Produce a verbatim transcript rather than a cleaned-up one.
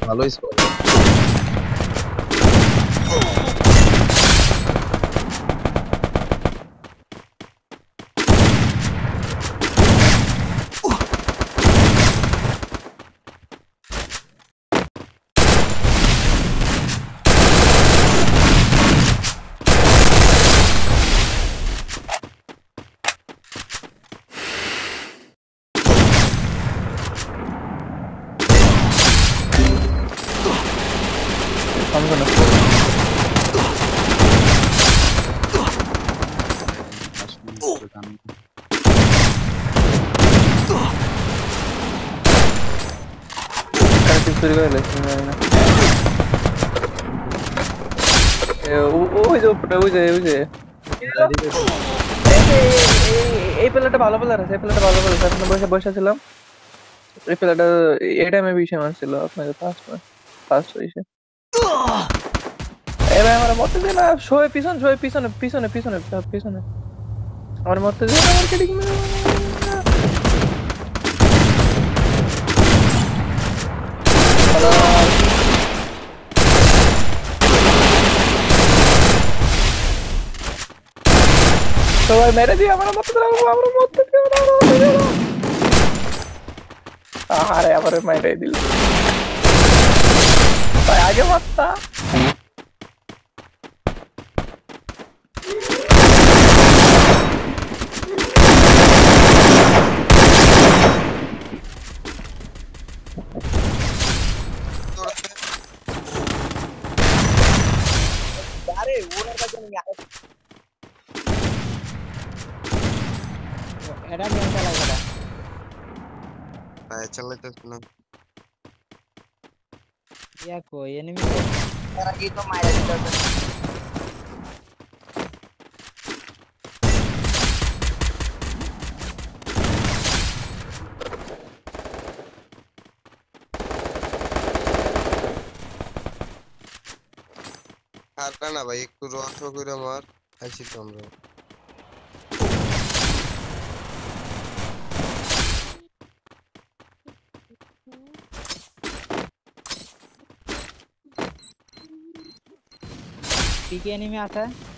ভালোই score. I'm gonna চুরি করে লেছি জানি না। ওই যে উপরে ওই যে ওই যে এই প্লেয়ারটা ভালো প্লেয়ার আছে, এই প্লেয়ারটা ভালো প্লেয়ার আছে। আপনার বসে বসে ছিলাম, এই প্লেয়ারটা এই টাইমে বিশে মারছিল আপনাকে ফার্স্ট ফার্স্ট হয়েছে। এবার আমার মরতে দিন না, শোয়ে পিছন শোয়ে পিছনে পিছনে পিছনে পিছনে আমার মরতে দিন না, আমার কেটে সবাই মেরে দিয়ে আমার মরতে দিলাম, আমার মরতে দিও না, আরে আবার মেরে দিল ভাই, আগে মারতা। আরে ওনার কাছে আমি এটা নিয়ে চালাই এটা ভাই চালাইতেছ না ইয়া কই এনিমি এর আগে তো মাইরা দিতে আর না ভাই, একটু রস করে আমার খাইছি তো আমরা। পিকে এনিমি আছে।